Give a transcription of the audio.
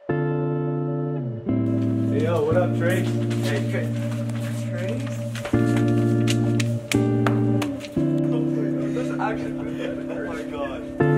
Hey, yo, what up, Trace? Hey, Trace? That's actually Oh my god.